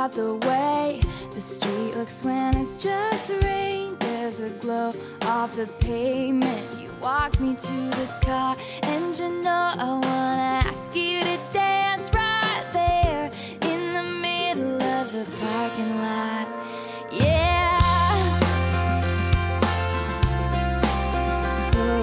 love the way the street looks when it's just rain. There's a glow off the pavement. You walk me to the car, and you know I wanna ask you to dance right there in the middle of the parking lot. Yeah. Oh,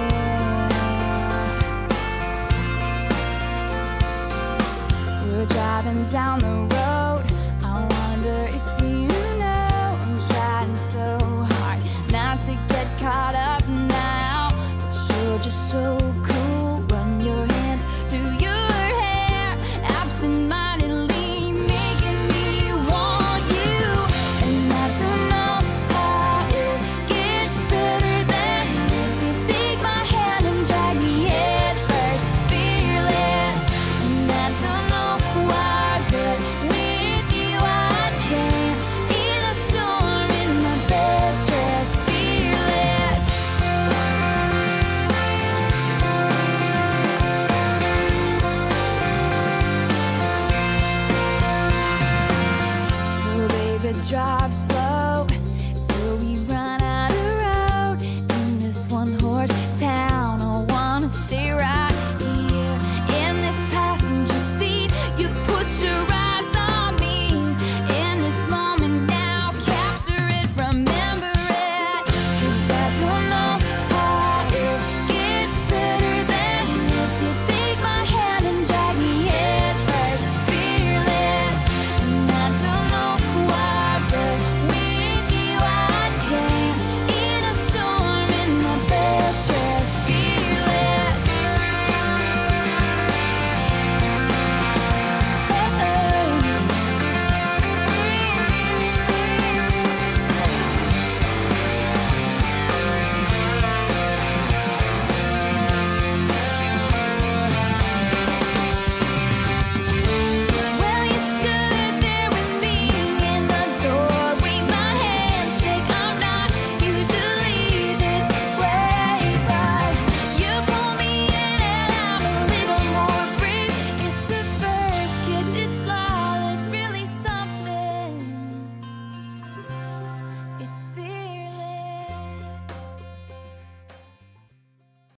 yeah. We're driving down the road. I wonder if you know I'm trying so hard not to get caught up now, but you're just so cool.